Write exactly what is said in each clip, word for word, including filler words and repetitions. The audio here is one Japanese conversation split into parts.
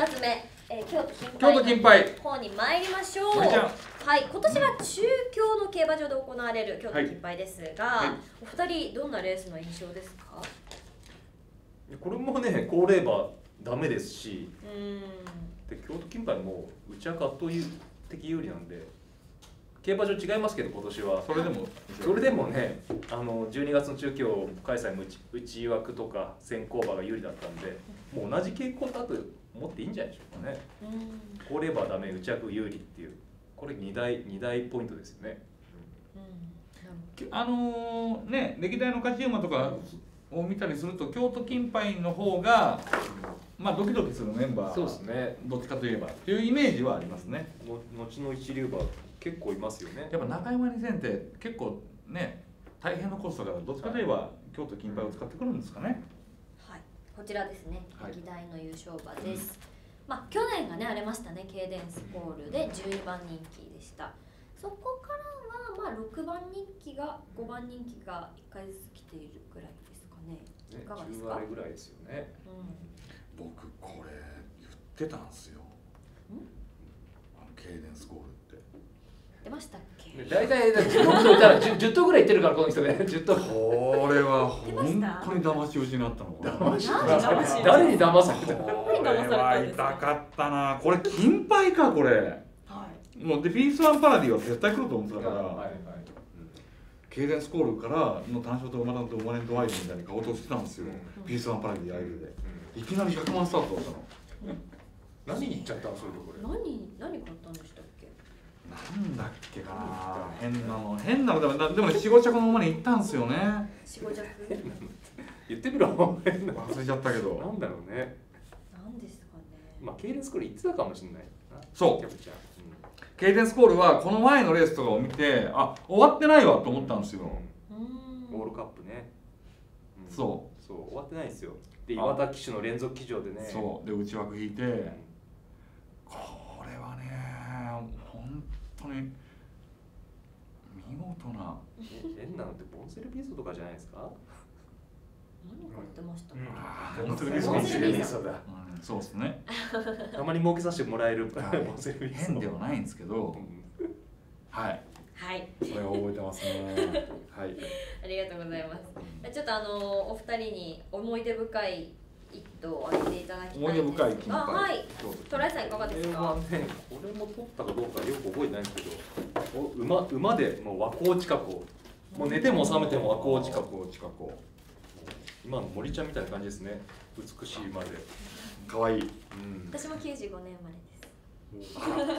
たつめ、えー、京都金京都金杯の方に参りましょう。 はい、 はい、今年は中京の競馬場で行われる京都金杯ですが、はいはい、お二人どんなレースの印象ですか？ これもね、高齢馬ダメですし、うんで京都金杯も内枠圧倒的有利なんで、競馬場違いますけど今年はそれでもそれでもね、あのじゅうにがつの中京開催も 内, 内枠とか先行馬が有利だったんで、もう同じ傾向だと思っていいんじゃないでしょうかね。高齢馬はダメ、内枠有利っていう、これ2大二大ポイントですよね。 うん、あのー、ね、歴代の勝ち馬とかを見たりすると京都金杯の方が、まあ、ドキドキするメンバー、 そうですね、 どっちかといえばというイメージはありますね。 の後の一流馬結構いますよね。 やっぱ中山にせんって結構ね、大変なコストからどっちかといえば、はい、京都金杯を使ってくるんですかね。 はい、こちらですね、歴代の優勝馬です。はい、まあ去年がね荒れましたね、ケイデンスコールでじゅうにばん人気でした。そこからはまあろくばん人気がごばん人気がいっかいずつ来ているぐらいですかね。いかがですか？ じゅう割ぐらいですよね。 うん、僕これ言ってたんですよ。あのケイデンスコールって出ましたっけ？ 大体じゅう頭いたらじゅう頭ぐらいいってるからこの人ね。じゅう頭。 これは本当に騙し討ちになったのかな。 誰に騙された？ これは痛かったな。これ金杯かこれ。はい。もうでピースワンパラディは絶対来ると思ってたから。はいはい。ケイデンスコールからの単勝と馬単と馬連とワイドみたいに顔としてたんですよ。ピースワンパラディアイルで。いきなりひゃくまんスタートだったの。 何言っちゃったのそれでこれ。 何何買ったんでしたっけ？ なんだっけかな、変なの変なのでもでもね、よん、ご着の馬に行ったんですよね。 よん、ご着言ってみろ。 忘れちゃったけど。 なんだろうね。 なんですかね。 まあケイデンスコール言ってたかもしれない。 そう。ケイデンスコールはこの前のレースとかを見て、あ、終わってないわと思ったんですよ。 オールカップね。 そうそう終わってないですよ。で岩田騎手の連続騎乗でね。 そうで内枠引いて、これはね本当に見事な。 変なのってボンセルビーソとかじゃないですか？ 何買ってましたか？ボンセルビーソだ。 そうですね。 たまに儲けさせてもらえるボンセルビーソ。 変ではないんですけど、はい。 はい。 それは覚えてますね。はい。 ありがとうございます。ちょっとあのお二人に思い出深い一頭を挙げていただきたいんですが、 思い出深い金杯。 はい。トライさんいかがですか？ これはね、これも取ったかどうかよく覚えてないんですけど、お馬馬でもう和光近くを、もう寝ても覚めても和光近くを近くを。今の森ちゃんみたいな感じですね。美しい馬で。 可愛い。うん。 私もきゅうじゅうごねん生まれです。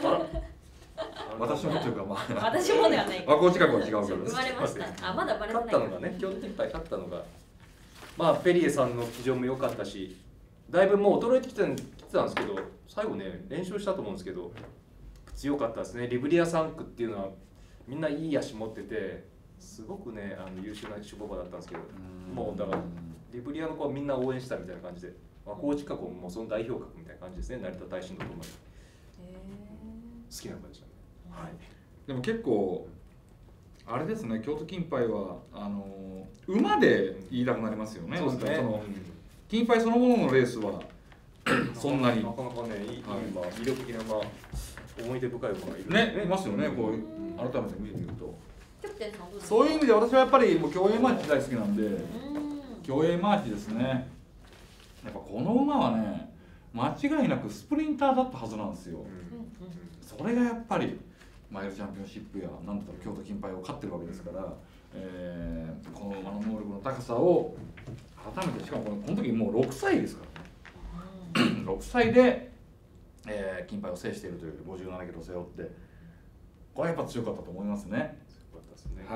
私もというかまあ。 私もではない。 和光近くは違うけど。 生まれました。あ、まだ生まれてない。 勝ったのがね、京都金杯勝ったのが、まあペリエさんの騎乗も良かったし、だいぶもう衰えてきてたんですけど、最後ね連勝したと思うんですけど、強かったですね。リブリアさん区っていうのはみんないい足持ってて、すごくねあの優秀な種馬場だったんですけど、もうだからリブリアの子はみんな応援したみたいな感じで、和光近くもその代表格みたいな感じですね。成田大臣とともに。好きな馬でしたね。はい。 でも結構あれですね、京都金杯はあの馬で言いたくなりますよね。 そうですね。 その金杯そのもののレースはそんなになかなかねいい馬、魅力的な馬、思い出深い馬がいるね。いますよね。こう改めて見てみると。 キャプテンさんどうですか？ そういう意味で私はやっぱりもう競泳マーチ大好きなんで、競泳マーチですね。やっぱこの馬はね、間違いなくスプリンターだったはずなんですよ。それがやっぱりマイルチャンピオンシップやなんとか京都金杯を勝ってるわけですから、えー、この馬の能力の高さを改めて、しかもこの時もうろくさいですからね。ろくさいで、えー、金杯を制しているというごじゅうななキロを背負って、これはやっぱ強かったと思いますね。 強かったですね。 はい。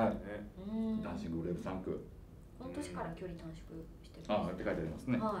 ダンシングウレーブさん区。 この年から距離短縮してます。ああ、って書いてありますね。 はい。 はい。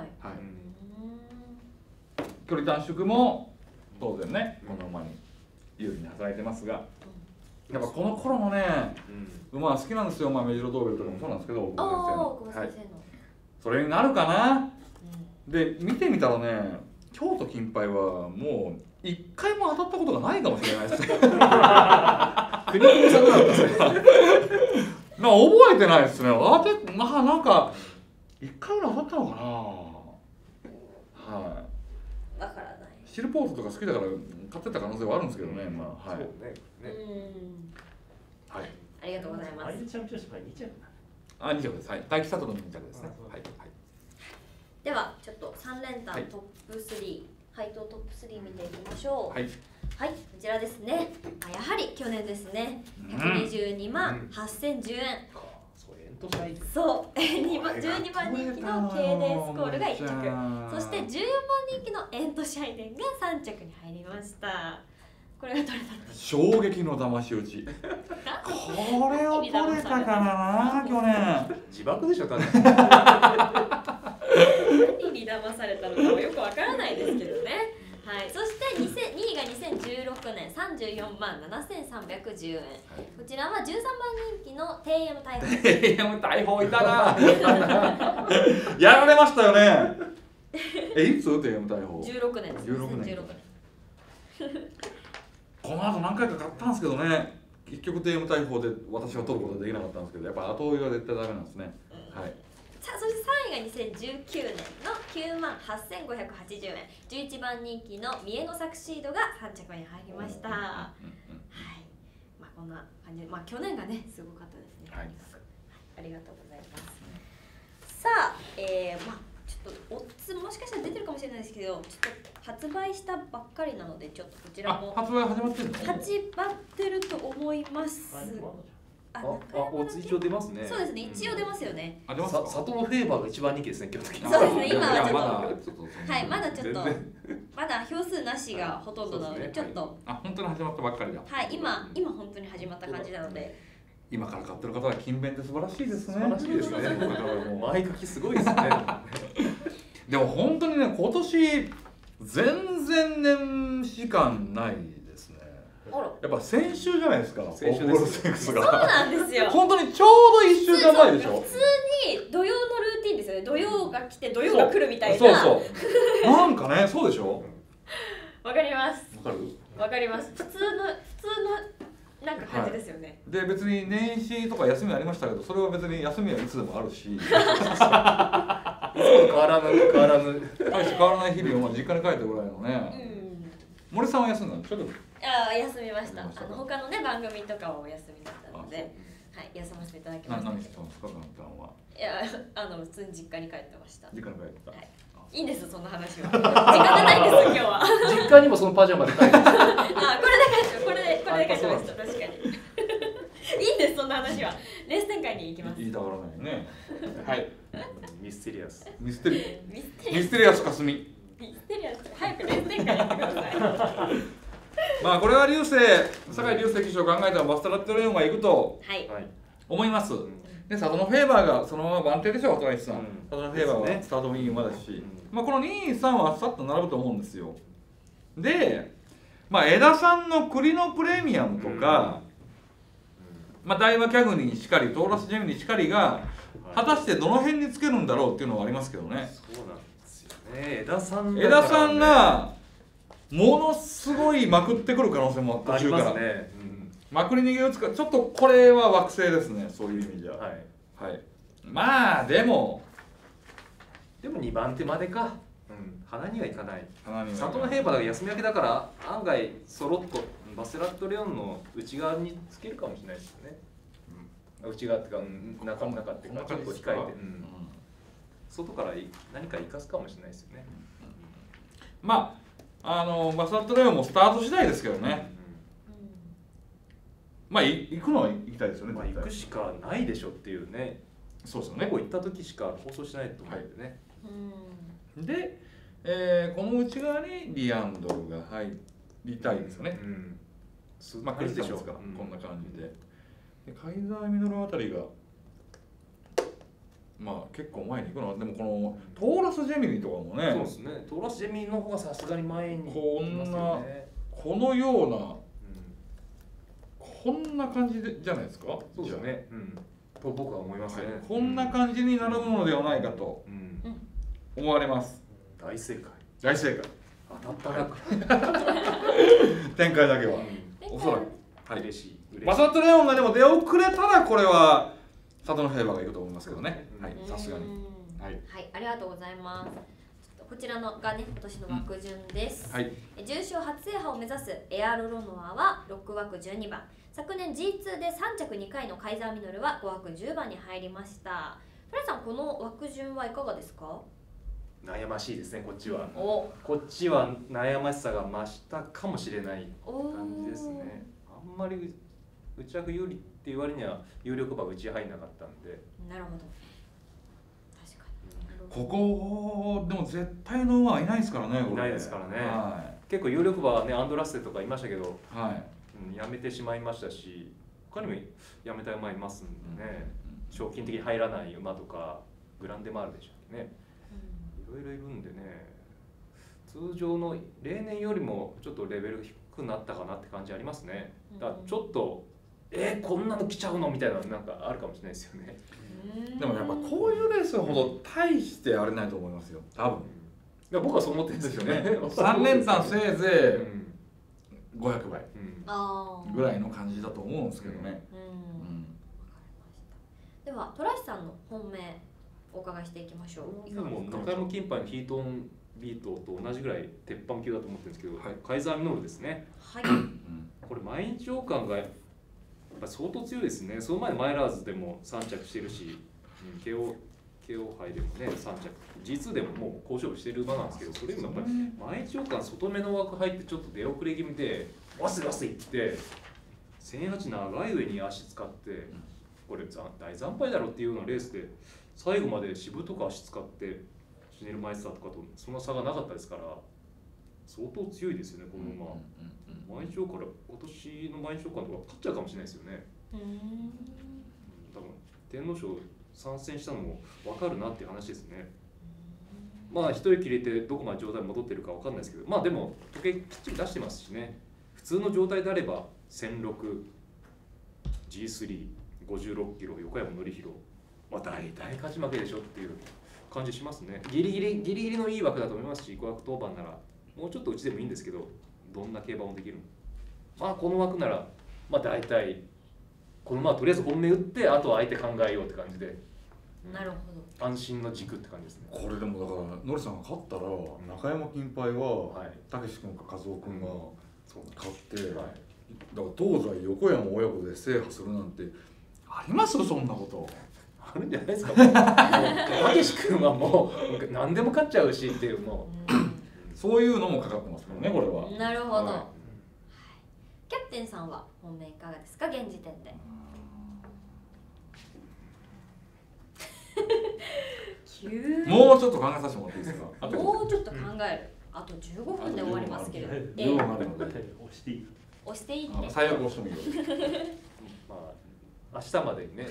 距離短縮も当然ね、この馬に有利に働いてますが、やっぱこの頃のね、馬は好きなんですよ。まあメジロドーベルとかもそうなんですけど、 ああ、小林先生の。 それになるかな。で見てみたらね、京都金杯はもう一回も当たったことがないかもしれないですね。国々さんなんですよ。まあ覚えてないですね。当てまあなんか一回ぐらい当たったのかな。はい。 わからない。 チルポートとか好きだから買ってた可能性はあるんですけどね、まあ、はい。 そうね。ね。 はい。 ありがとうございます。 アイルチャンピオンシップはに着だな。 あ、に着です。はい。大吉里のに着ですね。はい。はい。 ではちょっと三連単トップスリー、配当トップスリー見ていきましょう。はい。はい、こちらですね。やはり去年ですね。ひゃくにじゅうにまんはっせんじゅうえん。そう、にばんじゅうにばん人気のケイデンスコールがいっ着、そしてじゅうよんばん人気のエントシャイデンがさん着に入りました。これが取れたんです。 衝撃の騙し討ち。これを取れたからな、去年。 自爆でしょ、ただ。 何に騙されたのかもよくわからないですけどね。はい、そしてにいがにせんじゅうろくねんさんじゅうよんまんななせんさんびゃくじゅうえん、こちらはじゅうさんばん人気の ティーエム 大砲。 ティーエム 大砲いたなやられましたよね。え、いつ ティーエム 大砲じゅうろくねんです。 じゅうろくねんこの後何回か買ったんですけどね、結局 ティーエム 大砲で私は取ることができなかったんですけど、やっぱ後追いは絶対ダメなんですね。はい。 さあ、そしてさんいがにせんじゅうきゅうねんのきゅうまんはっせんごひゃくはちじゅうえん、じゅういちばん人気のミエノサクシードがさん着に入りました。はい、まあこんな感じで、まあ去年がねすごかったですね。はい、ありがとうございます。さあ、えー、まあちょっとオッズもしかしたら出てるかもしれないですけど、ちょっと発売したばっかりなのでちょっとこちらも発売始まってるの？ 始まってると思います。 あ、あ、おつ一応出ますね。 そうですね、一応出ますよね。 あ、出ますか。 サトノフェーバーが一番人気ですね、今日的に。 そうですね、今はちょっと、 とはい、まだちょっと、まだ票数なしがほとんどなので、ちょっと。 あ、本当に始まったばっかりだ。 はい、今、今本当に始まった感じなので。 今から買ってる方は勤勉で素晴らしいですね。 素晴らしいですね。前書きすごいですね。 でも本当にね、今年全然年時間ないですね。やっぱ先週じゃないですか。 先週です。 そうなんですよ。 本当にちょうどいっしゅうかんまえでしょ。 普通に土曜のルーティンですよね。土曜が来て土曜が来るみたいな。 そうそうなんかね、そうでしょ。 わかります。 わかる？ わかります。普通の普通のなんか感じですよね。 で、別に年始とか休みありましたけど、それは別に休みはいつでもあるし。 変わらぬ変わらぬ。 大して変わらない日々を実家に帰ってぐらいのね。森さんは休んだんでしょ？ ああ、休みました。あの他のね番組とかはお休みだったので、はい、休ませていただきました。 何してたんですか、ガンタンは？ いや、あの普通に実家に帰ってました。 実家に帰ってた。はい。 いいんです、そんな話は。時間がないんです今日は。 実家にもそのパジャマで帰ってました。 あ、これで帰ってこれでこれで帰ってました。確かに。いいんです、そんな話は。レース展開に行きます。 言いたがらないね。はい。 ミステリアス。 ミステリミステリアスかすみ。 ミステリアス、早くレース展開やってください。 まあこれは流星、酒井流星騎手を考えたらバスタラットレオンが行くと思います。で、サトノフェーバーがそのまま番手でしょ、高橋さん。サトノフェーバーはスタート右馬だし、まあこのに、さんはさっと並ぶと思うんですよ。で、まあ枝さんの栗のプレミアムとか、まあ大和キャグにしかり、トーラスジェミにしかりが果たしてどの辺につけるんだろうっていうのはありますけどね。 そうなんですよね。枝さん、 枝さんがものすごいまくってくる可能性も途中から、ね、うん、まくり逃げ打つか、ちょっとこれは惑星ですね、そういう意味じゃ。はい、はい、まあでもでもにばん手までか、うん、鼻にはいかない。サトノフェーバーが休み明けだから案外そろっとバスラットレオンの内側につけるかもしれないですよね。うん、内側っていうか、うん、中の中っていうかちょっと控えて、うん、外から何か生かすかもしれないですよね。 うん、まああのバスラットレオンもスタート次第ですけどね。うん、まあ行くのは行きたいですよね。 まあ行くしかないでしょっていうね。 そうですよね。 ここ行った時しか放送しないと思うんでね。 はい、で、えー、この内側にリアンドルが入りたいですよね。うん、まあクリスチャンですから、うん、こんな感じで。でカイザーミノルあたりがまあ結構前に行くのは、でもこのトーラスジェミニとかもね。 そうですね。トーラスジェミニの方がさすがに前に、ね、 こんなこのような、うん、こんな感じでじゃないですか。 そうですね。うん。と僕は思いますね、はい。 こんな感じに並ぶのではないかと思われます。 うん、大正解。 大正解。 当たったな。 展開だけは、うん、おそらく。 はい、嬉しい。 バスラットレオンがでも出遅れたらこれはサトノフェーバーがいくと思いますけどね。はい、さすがに。 はい、はい、ありがとうございます。ちょっとこちらのがね今年の枠順です、 うんはい、 重賞初制覇を目指すエアロロノアはろく枠じゅうにばん、昨年 ジーツー でさん着にかいのカイザーミノルはご枠じゅうばんに入りました。トライさん、この枠順はいかがですか？ 悩ましいですね、こっちは。 おこっちは悩ましさが増したかもしれない感じですね。あんまり内枠有利っていう割には有力馬が内入んなかったんで。 なるほど。確かに。 ここでも絶対の馬はいないですからね。 いないですからね。 はい、 結構有力馬はね、アンドラッセとかいましたけど、 はい、 うん、やめてしまいましたし、他にもやめた馬いますんでね。うん、賞金的に入らない馬とかグランデマールでしたっけね。いろいろいるんでね、通常の例年よりもちょっとレベルが低くなったかなって感じありますね。だからちょっと、えー、こんなの来ちゃうのみたいななんかあるかもしれないですよね。 でもやっぱこういうレースほど大してあれないと思いますよ、多分。 いや僕はそう思ってるんですよね。 さん連単せいぜいごひゃくばいぐらいの感じだと思うんですけどね。 ではトライさんの本命お伺いしていきましょう。 でも中山金杯のヒートンビートと同じぐらい鉄板級だと思ってるんですけど、はい、カイザーミノルですね。 はい。 これ毎日王冠がやっぱ相当強いですね。その前のマイラーズでもさん着してるし、うん、ケオケオ杯でもねさん着、ジーツー でももう好勝負してる馬なんですけど、それよりもやっぱり毎日王冠外目の枠入ってちょっと出遅れ気味でわせわせいってせんはち長い上に足使って、これ大惨敗だろっていうようなレースで最後までしぶとく足使ってシネルマイスターとかとその差がなかったですから、相当強いですよね、この馬。毎日王冠から今年の毎日王冠とか勝っちゃうかもしれないですよね。多分天皇賞参戦したのも分かるなっていう話ですね。まあ一息入れてどこまで状態戻ってるか分かんないですけど、まあでも時計きっちり出してますしね。普通の状態であればせんろく、ジースリー、ごじゅうろっキロ、横山典弘、まあ大体勝ち負けでしょっていう感じしますね。ギリギリギリギリのいい枠だと思いますし、ご枠当番ならもうちょっとうちでもいいんですけど、どんな競馬もできる。まあこの枠ならまあ大体このまあとりあえず本命打ってあとは相手考えようって感じで。 なるほど。 安心の軸って感じですね。 これでもだからノリさんが勝ったら中山金杯はたけし君か和夫君が勝って、だから東西横山親子で制覇するなんてありますそんなこと。 あるんじゃないですか。たけし君はもう何でも勝っちゃうしっていうもうそういうのもかかってますからねこれは。 なるほど。はい、キャプテンさんは本命いかがですか現時点で。 もうちょっと考えさせてもらっていいですか。 もうちょっと考える。あとじゅうごふんで終わりますけど。 じゅうごふんあるので押していい。 押していいって。 最悪押してもいいよ。 まあ明日までにね。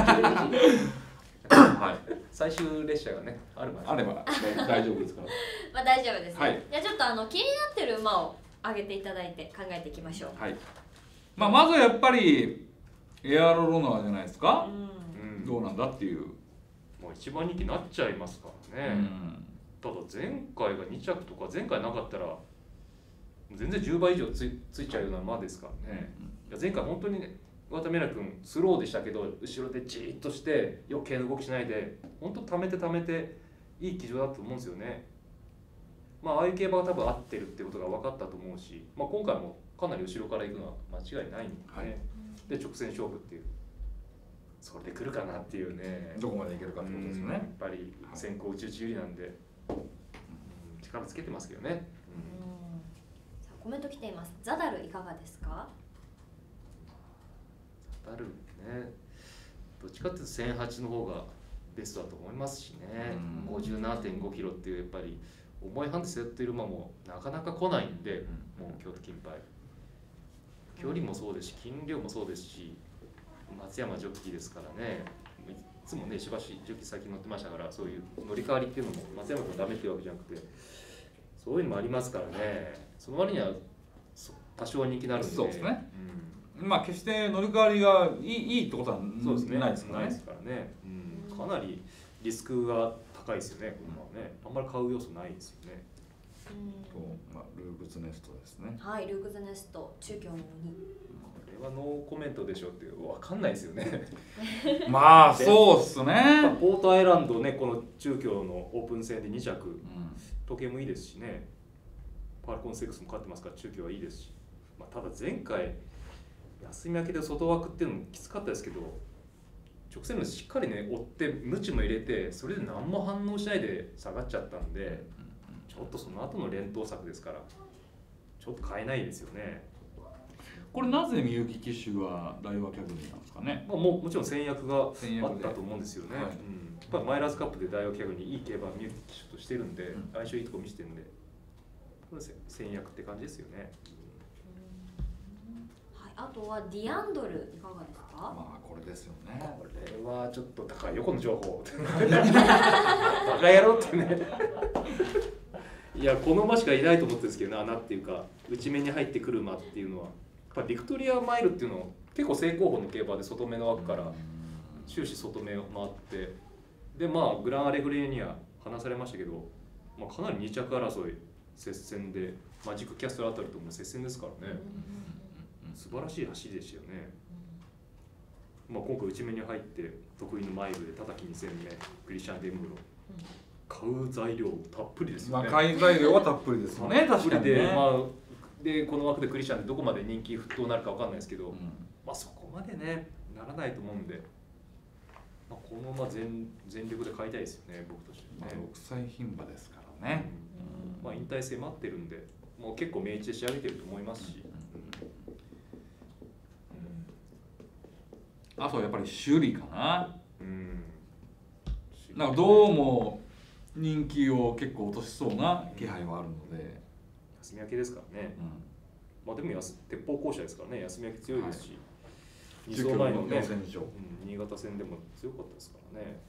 はい。 最終列車がねあるまで。 あれば大丈夫ですから。 まあ大丈夫ですね。 はい。 じゃあちょっとあの気になってる馬を挙げていただいて考えていきましょう。 はい。まあまずはやっぱりエアロロノアじゃないですか。うん。どうなんだっていう。 もう一番人気になっちゃいますからね。うん、ただ前回がに着とか前回なかったら全然じゅうばい以上つ い, ついちゃうような馬ですからね。うん、いや前回本当にね渡辺君スローでしたけど後ろでじーっとして余計な動きしないで本当溜めて溜めていい騎乗だと思うんですよね。まあああいう競馬が多分合ってるってことが分かったと思うし、まあ、今回もかなり後ろから行くのは間違いないんで、ね、はい、で直線勝負っていう。それで来るかなっていうね。 どこまでいけるかってことですよね。やっぱり先行内々有利なんで、うん、力つけてますけどね。うん、 さあコメント来ています。ザダルいかがですか？ ザダルね、どっちかっていうとせんはちの方がベストだと思いますしね。ごじゅうななてんごキロっていうやっぱり重いハンデ背負っている馬もなかなか来ないんで、うん、もう京都金杯距離もそうですし斤量もそうですし。松山ジョッキーですからね、いつもねしばしジョッキー先乗ってましたから、そういう乗り換わりっていうのも松山君ダメっていうわけじゃなくてそういうのもありますからね。その割には多少人気になるんで。 そうですね、うん、まあ決して乗り換わりがいい、いいってことはそうです、ね、 ないですからね。 ないですからね、うん、かなりリスクが高いですよね、この馬はね。あんまり買う要素ないですよね。 うん、まあ、ルークズネストですね。 はい、ルークズネスト中京のにこれはノーコメントでしょっていう分かんないですよね。 まあそうっすね。 ポートアイランドね、この中京のオープン戦でに着、うん、 時計もいいですしね、ファルコンセックスも勝ってますから中距はいいですし、まあ、ただ前回休み明けで外枠っていうのもきつかったですけど、直線のしっかりね追ってムチも入れて、それで何も反応しないで下がっちゃったんで、ちょっとその後の連投策ですからちょっと変えないですよね。 これなぜみゆき騎手が大和キャグニーなんですかね。 まあ、ももちろん戦略があったと思うんですよね。 はい、 うん、やっぱマイラーズカップで大和キャグニーいい競馬みゆき騎手としてるんで、うん、相性いいとこ見せてるんで、これ戦略って感じですよね。 はい、あとはディアンドルいかがですか。 まあこれですよね。 これはちょっと高いよこの情報。バカ野郎ってね。いやこの馬しかいないと思ってるんですけどね、穴っていうか内目に入ってくる馬っていうのは。やっぱビクトリアマイルっていうのは結構正攻法の競馬で外目の枠から終始外目を回ってでまあグランアレグリエには離されましたけど、まあ、かなりに着争い接戦でマジックキャストルあたりとも接戦ですからね、素晴らしい走りでしたよね。まあ、今回内目に入って得意のマイルで叩きに戦目クリスチャン・デムーロ買う材料たっぷりですよね。 まあ、買い材料はたっぷりですよね。確かにね。 まあでこの枠でクリスチャンでどこまで人気沸騰になるかわかんないですけど、うん、まあそこまでねならないと思うんで、まあ、このまま 全, 全力で買いたいですよね僕としてはね。 まあ、ろくさい牝馬ですからね、 うん、まあ引退戦待ってるんでもう結構明治で仕上げてると思いますし、 うん、あとはやっぱり首里かな、 うん、 なんかどうも人気を結構落としそうな気配はあるので、 休み明けですからね、うん、まあでもやす鉄砲校舎ですからね、休み明け強いですし、はい、に走前のね、うん、新潟戦でも強かったですからね。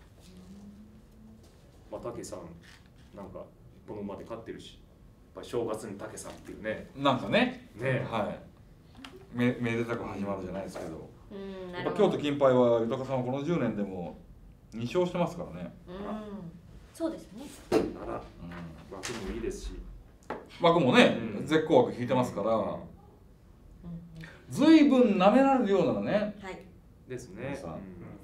まあ武さんなんかこの馬で勝ってるし、やっぱ正月に武さんっていうね、 なんかね、 ね、 はい、めめでたく始まるじゃないですけど、うん、やっぱ京都金杯は豊さんはこのじゅうねんでもに勝してますからね。 うん、そうですね。 なら、うん、枠もいいですし。 枠もね、うん、絶好枠引いてますから、ずいぶん舐められるようなね、 はい、 ですね、 うん、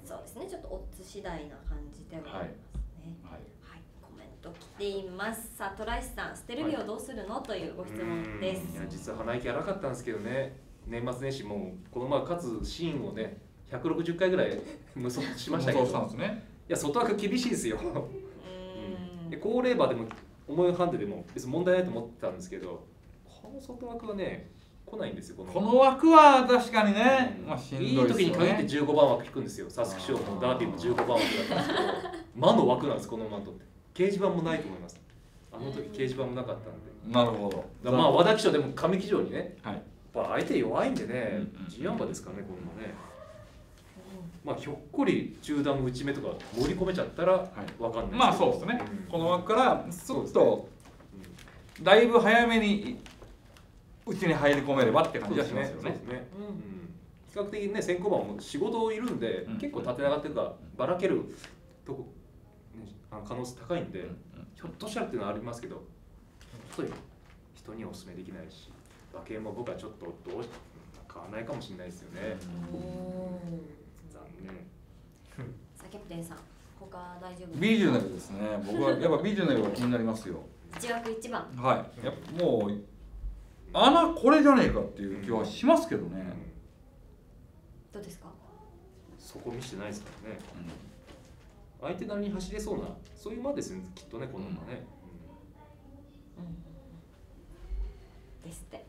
そうですね、ちょっとオッズ次第な感じではありますね。はい、はいはい、コメント来ています。さあトライスさん、ステルビオどうするの、はい、というご質問です。 いや実は鼻息荒かったんですけどね、年末年始もうこの馬勝つシーンをねひゃくろくじゅっかいぐらい無双しましたけど、 そうですね、 いや外枠厳しいですよ。うん、で高齢馬でも重いハンデでも別に問題ないと思ってたんですけど、この外枠はね来ないんですよ。このこの枠は確かにね、 うん、まあしんどいですよね。いい時に限ってじゅうごばん枠引くんですよ。サスキ賞もダービーもじゅうごばん枠だったんですけど、魔の枠なんですこの馬にとって。掲示板もないと思います。あの時掲示板もなかったんで。 なるほど。 だまあ和田騎手でも上騎乗にね、 はい、やっぱ相手弱いんでね、ジアンバですかねこの馬ね。まあひょっこり中段内目とか盛り込めちゃったらわかんないですけど、はい、 まあそうですね、うん、この枠からスッとだいぶ早めにうちに入り込めればって感じがしますよね。 比較的ね先行馬も仕事いるんで、うん、結構縦長っていうかばらけるとこ、ね、可能性高いんで、うん、ひょっとしたらっていうのはありますけど、本当に人にはお勧めできないし、馬券も僕はちょっとどう買わないかもしれないですよね。残念。 さあキャプテンさん、他大丈夫ですか？ ビジュネルですね。僕はやっぱビジュネルが気になりますよ。 いち枠いちばん。 はい。やっぱもう穴これじゃねえかっていう気はしますけどね。うん、 どうですか？ そこ見せてないですからね。うん、相手なりに走れそうなそういう馬ですねきっとねこの馬ね。 うんうん、ですって。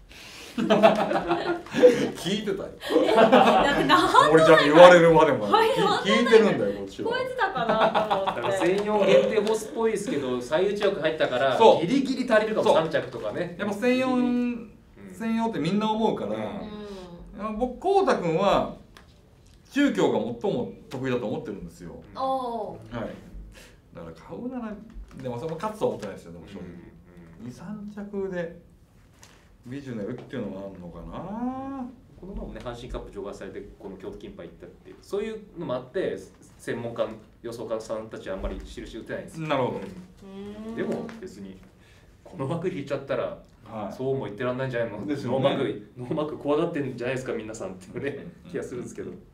聞いてたよ。 俺ちゃんに言われるまでも聞いてるんだよこっちは。 聞こえてたかなと思って。 だから専用限定ホースっぽいですけど最内枠入ったからギリギリ足りるかもさん着とかね。 やっぱ専用、うん、専用ってみんな思うから、うん、僕こうたくんは中京が最も得意だと思ってるんですよ。 おはい。だから買うならでもそれも勝つとは思ってないですよ。でも正直に、さん着でビジュネルっていうのがあるのかな。 この前もね阪神カップ除外されてこの京都金杯行ったっていうそういうのもあって専門家予想家さんたちはあんまり印打てないんです。 なるほど。 うん、でも別にこの枠引いちゃったら、はい、そうも言ってらんないんじゃないの。 ですよね、 ノーマークノーマーク怖がってんじゃないですか皆さんっていうね気がするんですけど。うん、で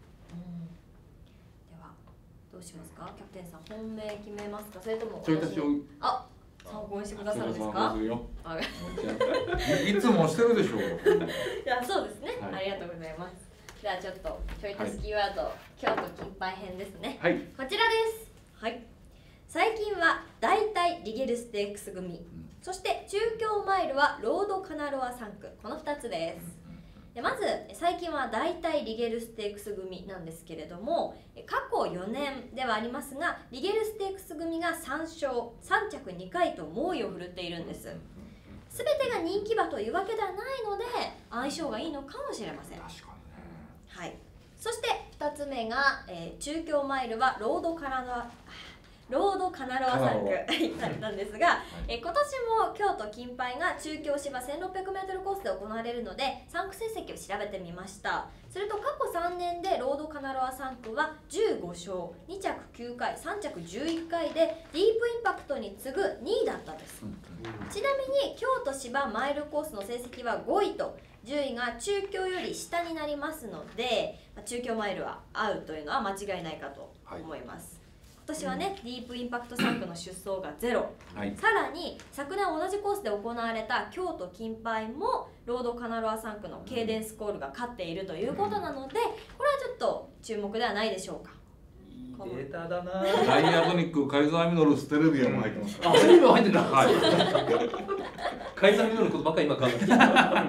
はどうしますかキャプテンさん、本命決めますかそれともちょい足しをあ参考にしてくださるんですか？ いつもしてるでしょう。いや、そうですね、はい、ありがとうございます。ではちょっとちょい足しキーワード、はい、京都金杯編ですね、はい、こちらです。はい、最近は大体リゲルステークス組、うん、そして中京マイルはロードカナロアさん区、このふたつです。でまず最近は大体リゲルステークス組なんですけれども、過去よねんではありますが、リゲルステークス組がさん勝さん着にかいと猛威を振るっているんです。全てが人気馬というわけではないので相性がいいのかもしれません。 確かにね。 はい、そしてふたつめが、えー、中京マイルはロードカナロアロードカナロアさん区なんですが、はい、え今年も京都金杯が中京芝 せんろっぴゃくメートル コースで行われるのでさん区成績を調べてみました。すると過去さんねんでロードカナロアさん区はじゅうご勝、に着きゅう回、さん着じゅういっ回でディープインパクトに次ぐにいだったんです。うん、ちなみに京都芝マイルコースの成績はごいと順位が中京より下になりますので、中京マイルは合うというのは間違いないかと思います。はい、今年はね、うん、ディープインパクトさん区の出走がゼロ、はい、さらに昨年同じコースで行われた京都金杯もロードカナロアさん区のケイデンスコールが勝っているということなので、これはちょっと注目ではないでしょうか。 いいデータだな。 ダイアトニック、カイザーミノル、ステルビアも入ってますから。 あ、ステルビアも入ってるんだ。はい。カイザーミノルのことばっかり今考えてる。 はい、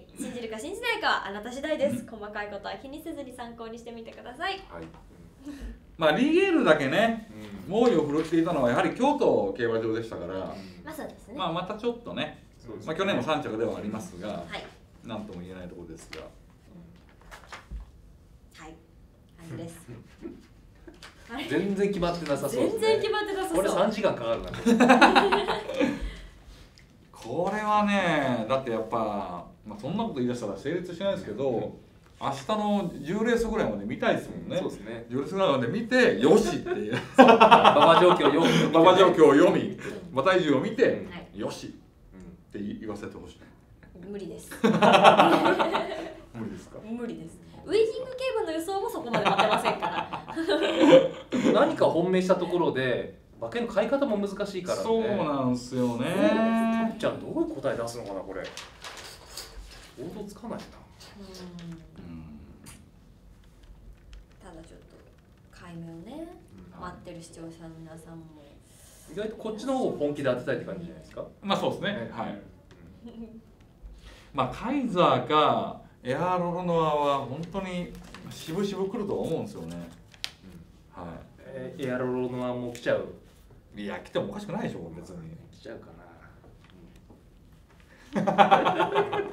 信じるか信じないかはあなた次第です。細かいことは気にせずに参考にしてみてください。はい。 まあリゲールだけね、うん、猛威を振るっていたのはやはり京都競馬場でしたから、うん、 まあそうですね。 まあまたちょっとね、まあ去年もさん着ではありますが、はい、なんとも言えないところですが、うん、 はい、感じです。 全然決まってなさそうですね。 全然決まってなさそう。 これさんじかんかかるな。 これはね、だってやっぱ、まあ、そんなこと言い出したら成立しないですけど、うん、明日のじゅうレースぐらいまで見たいですもんね。 そうですね。 じゅうレースぐらいまで見て、よしっていう。 馬場状況を読み、 馬場状況を読み、馬体重を見て、うん、よしって言わせてほしい。 無理です。 無理ですか。 無理です。ウェイジング競馬の予想もそこまで待てませんから。 何か本命したところで馬券の買い方も難しいからね。 そうなんですよね。 たっちゃんどういう答え出すのかなこれ。想像つかないな。 うん。ただちょっと解明をね、うん、待ってる視聴者の皆さんも意外とこっちの方を本気で当てたいって感じじゃないですか。 まあそうですね。ね、はい。まあカイザーかエアーロロノアは本当に渋々来ると思うんですよね。うん、はい。 えー、エアロロノアも来ちゃう。 いや来てもおかしくないでしょ別に。 来ちゃうかな。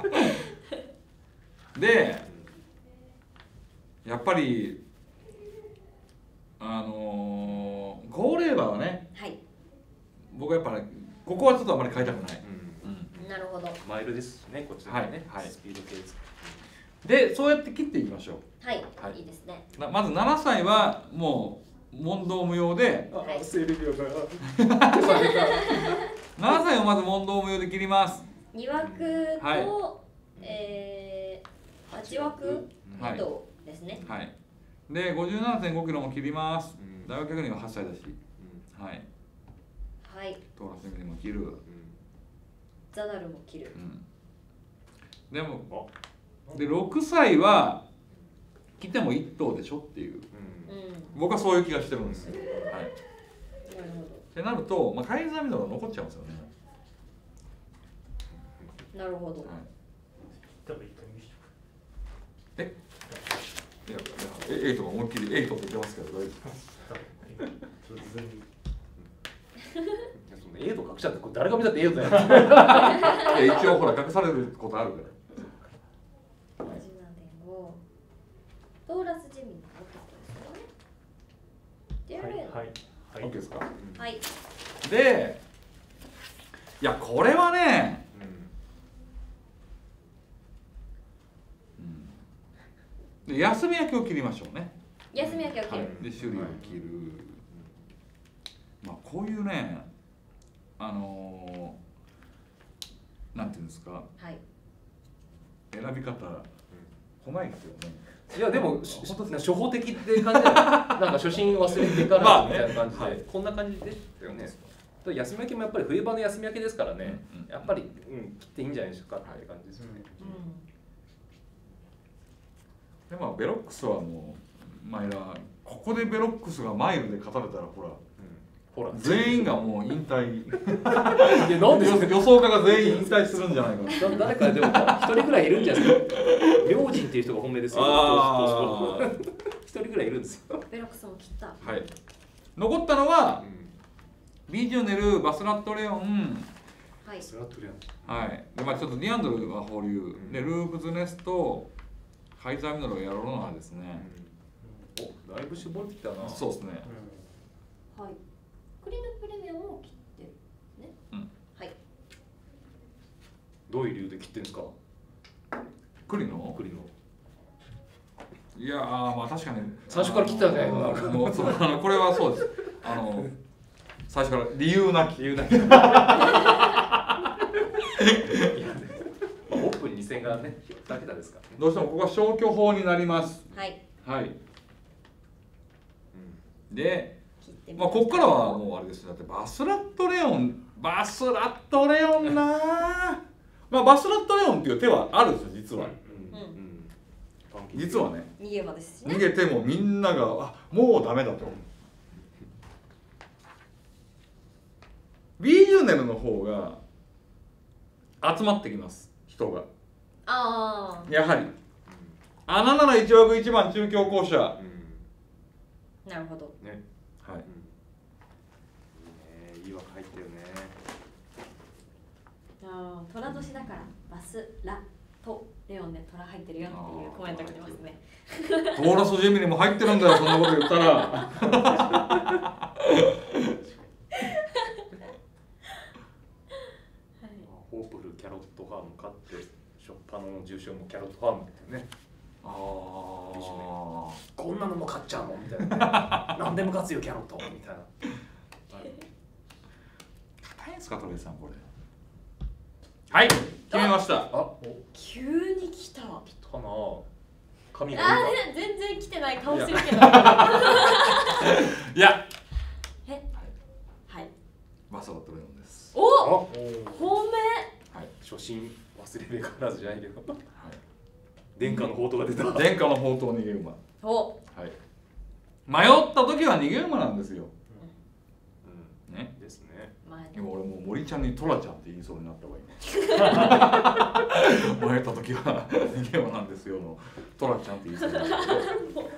で、やっぱりあのー、高齢馬はね、はい、僕はやっぱり、ね、ここはちょっとあまり買いたくない。 うんうん、なるほど。 マイルですねこっちでね、 はいはい、 スピード系です。 でそうやって切っていきましょう。はい、はい、いいですね。 まずななさいはもう問答無用で、 はい、セルビアななさいをまず問答無用で切ります。 に枠と、はい、えー、はち枠とですね。 はい。はい、で ごじゅうななてんごキロも切ります。うん、大学客にははっさいだし、うん、はい。 はい。 トーラスミリも切る。うん、 ザダルも切る。うん、 でも。でろくさいは来てもいっ頭でしょっていう、うん、僕はそういう気がしてるんですよ。はい、ってなると、まあ、カイザーミノルが残っちゃうんですよね。 なるほど。はい、 えいやいやエイトが思いっきりエイトって言ってますけど大丈夫ですか。 エイト隠しちゃって誰が見たってエイトだよ。 一応ほら隠されることあるから。 トーラスジェミのことですよね。はい、 はい、OK ですか。 はい。 で、いやこれはね、うん、で休み明けを切りましょうね。 休み明けを切る。 はい、で首里を切る。まあこういうね、あのー、なんていうんですか。はい。選び方、来ないですよね。 いやでも本当初歩的って感じでなんか初心忘れてからみたいな感じで、まあね、はい、こんな感じでしたよね。 休み明けもやっぱり冬場の休み明けですからね、 うんうん、 やっぱり、うん、切っていいんじゃないですかって感じですよね。 うん、でまあベロックスはもうマイラーここでベロックスがマイルで勝たれたらほら、うん、ほら全員がもう引退いやなんで予想家が全員引退するんじゃないかな。 誰かでも一人ぐらいいるんじゃないですか。明神っていう人が本命ですよ。一人ぐらいいるんですよ。 ベロックスも切った。 はい。残ったのは、うん、ビジュネル、バスラットレオン、 はい、バスラットレオン、 はい。でまあちょっとディアンドルは保留、うん、でループズネスとカイザーミノルをやろうのはですね。 うん、お、だいぶ絞ってきたな。 そうですね。 うん、はい。クリームプレミアムを切ってるね。うん。はい。 どういう理由で切ってるんですか。 クリの？ クリの。 いやーまあ確かに最初から切ったね。 もうそうあのこれはそうです。あの最初から理由なき理由なき。オープンに戦がねだけだですから、ね。 どうしてもここは消去法になります。 はいはい。うん、で、まあここからはもうあれですよ。だってバスラットレオンバスラットレオンなー。まあバスラットレオンっていう手はあるんですよ実は。うん実はね、 逃げ場ですしね。 逃げてもみんながあもうダメだと。ビージュネルの方が集まってきます人が。 ああ。 やはり。あななの一枠一番中強校舎。 うん、なるほど。 ね。はい。うん、 いいね、いい枠入ってるね。 ああ、虎年だからバスラとレオンで虎入ってるよっていうコメントが来ますね。 トーラスジェミニも入ってるんだよそんなこと言ったら。 ホープフルキャロットファーム勝ってショッパの重賞もキャロットファームっていうね。ああ。こんなのも勝っちゃうのみたいな、ね。何でも勝つよキャロットみたいな。 硬いですかトレイさんこれ。はい、決めました。 あ、 急に来た。 来たな。髪が。 あ、全然来てない顔してるけど。いや。 え、はい。 バスラットレオンです。 お、お、本命。 はい、初心忘れべからずじゃないけど。はい。殿下の宝刀が出た。 殿下の宝刀逃げ馬。 お。 はい。迷った時は逃げ馬なんですよ。うん。ね。 ですね。 今俺もう森ちゃんにトラちゃんって言いそうになったわ今。迷った時は逃げ馬なんですよのトラちゃんって言いそうになったけど。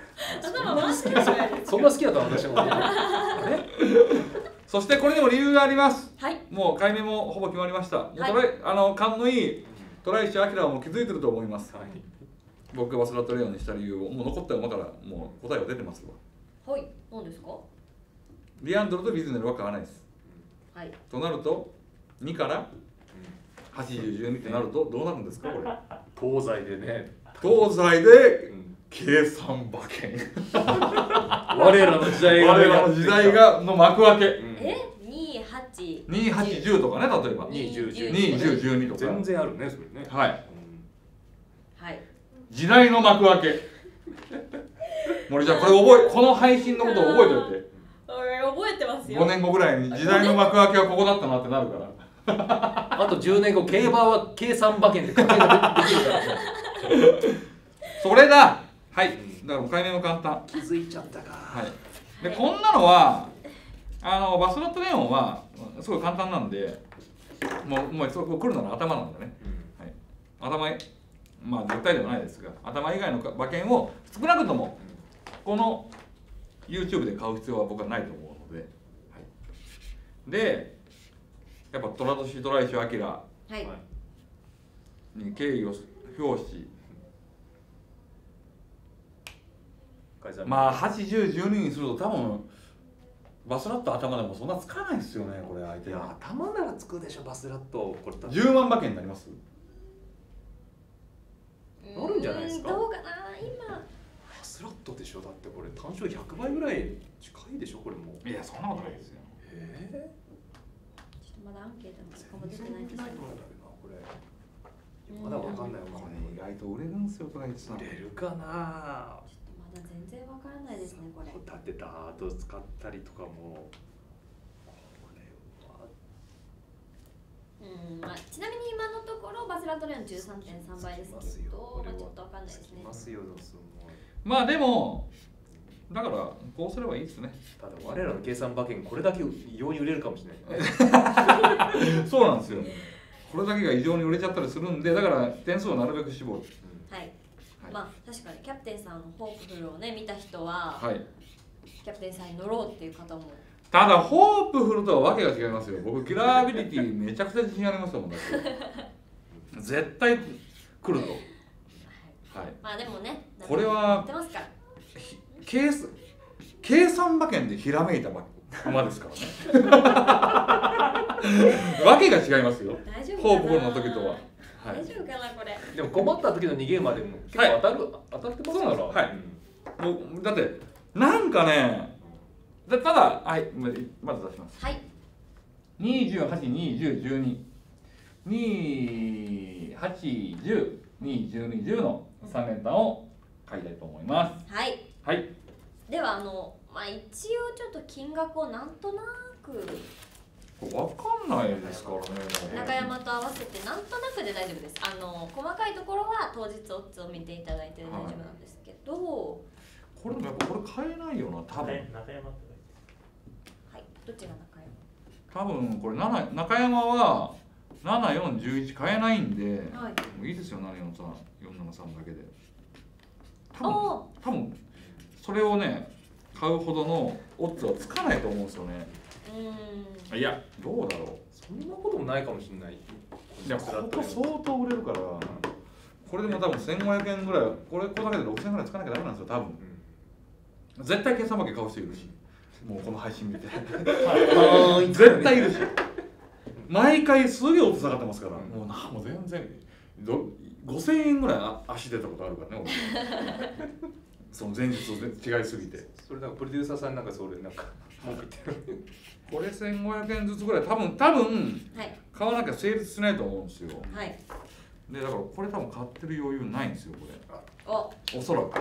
そんな好きだった私も。 そしてこれにも理由があります。 はい。 もう解明もほぼ決まりました。もうトライ、あの勘のいいトライシ明はもう気づいてると思います。はい。僕がバスラットレオンにした理由をもう残った馬からもう答えが出てますわ。 はい。何ですか？ リアンドルとビズネルは買わないです。 はい。 となるとにからはちじゅう、じゅうにってなるとどうなるんですかこれ。 東西でね。 東西で計算馬券。 我らの時代が我らの時代がの幕開け。 え、に、はち、 に、はち、じゅうとかね例えば。 に、じゅう、じゅうに、じゅう、じゅうにとか。 全然あるねそれね。 はい。 はい。 時代の幕開け。森ちゃんこれ覚えこの配信のことを覚えておいて。 覚えてますよ。 ごねんごぐらいに時代の幕開けはここだったなってなるから。 あとじゅうねんご競馬は計算馬券で賭けができるからね。 それだ。はい。だから解明も簡単。 気づいちゃったか。 はい。でこんなのはあのバスラットレオンはすごい簡単なんで、もうもうそこ来るなら頭なんだね。はい。頭まあ絶対ではないですが、頭以外の馬券を少なくともこの YouTube で買う必要は僕はないと思うので、はい、でやっぱ寅年トライシュアキラに敬意を表し、まあはちじゅう、じゅうににすると多分バスラット頭でもそんなつかないですよねこれ相手。いや頭ならつくでしょバスラット。これじゅうまん馬券になります？ なるんじゃないですか。 どうかな今。 バスラットでしょだってこれ単勝ひゃくばいぐらい近いでしょこれも。 いやそんなことないですよ。 ええ。 ちょっとまだアンケートの結果も出てないですけど。 まだわかんないわ。 これ意外と売れるんですよとか言ってた。 売れるかな。 ちょっとまだ全然わからないですねこれ。 だってダート使ったりとかもこれはうん、まあ、ちなみに今のところバスラトレーン じゅうさんてんさんばいですけど、まあ、ちょっとわかんないですね。 まあでもだからこうすればいいですね。 ただ我らの計算馬券これだけ異様に売れるかもしれないそうなんですよ。これだけが異常に売れちゃったりするんで、だから点数をなるべく絞る。 はい、はい、まあ確かにキャプテンさんのホープフルをね見た人は、はい、キャプテンさんに乗ろうっていう方も。 ただホープフルとはわけが違いますよ。僕キラーアビリティめちゃくちゃ自信ありますもんだって絶対来ると。 はい、まあでもね、 これは計, 計算馬券でひらめいた馬ですからねわけが違いますよ。ホープフルの時とは。 大丈夫かなこれ。 でも困った時の逃げ馬でも結構当たる、はい、当たってますから。 はい、うん、もうだってなんかね、ただはいまず出します。 はい。 に、じゅうはち、に、じゅう、じゅうに、に、はち、じゅう、に、じゅうに、じゅうのさん連単を書いたいと思います。 はい。 はい。 ではあのまあ一応ちょっと金額をなんとなく。 わかんないですからね。 中山と合わせてなんとなくで大丈夫です。あの細かいところは当日オッズを見ていただいて大丈夫なんですけど。はい、 これもやっぱこれ買えないよな多分。 中山って。 はい。どっちが中山？ 多分これなな中山はなな、よん、じゅういち買えないんで、はい、もういいですよなな、よん、さん、よん、なな、さんだけで。多分多分それをね買うほどのオッズはつかないと思うんですよね。うん。いやどうだろう。 そんなこともないかもしれない。 いやここ相当売れるから、これでも多分せんごひゃくえんぐらい、これこれだけでろくせんえんぐらいつかなきゃダメなんですよ多分。うん、絶対計算負け買う人いるし、もうこの配信見て絶対いるし。毎回すげえ音下がってますから、うん、もうなもう全然どごせんえんぐらい足出たことあるからね俺その前日と違いすぎて。 それなんかプロデューサーさんなんかそれなんか文句言ってるこれせんごひゃくえんずつぐらい多分多分買わなきゃ成立しないと思うんですよ。 はい。 でだからこれ多分買ってる余裕ないんですよこれ。 おおそらく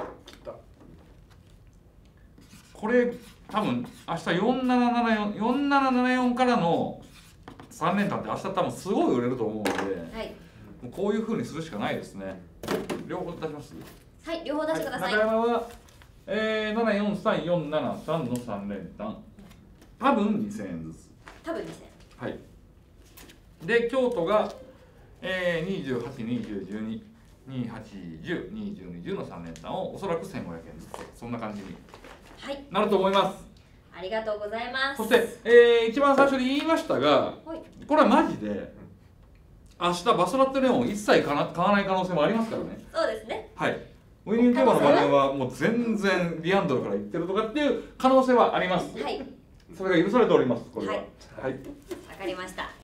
これ多分明日よんななななよん、よんなななよんからのさん連単って明日多分すごい売れると思うので、はい、もうこういう風にするしかないですね。両方出します。 はい、両方出してください。 中山は、えー、ななよんさん、よんななさんのさん連単。多分にせんえんずつ。 多分にせんえん。 はい。で、京都が、えー、にじゅうはち、にじゅう、じゅうに、に、はち、じゅう、に、じゅうに、じゅうのさん連単をおそらくせんごひゃくえんずつ。そんな感じになると思います。 ありがとうございます。 そして、えー、一番最初に言いましたが、はい、これはマジで明日バスラットレオンを一切買わない可能性もありますからね。 そうですね。 はい。ウィニングテーマの場面はもう全然リアンドルから言ってるとかっていう可能性はあります。はい。それが許されております。これは。はい。わ、 はい、かりました。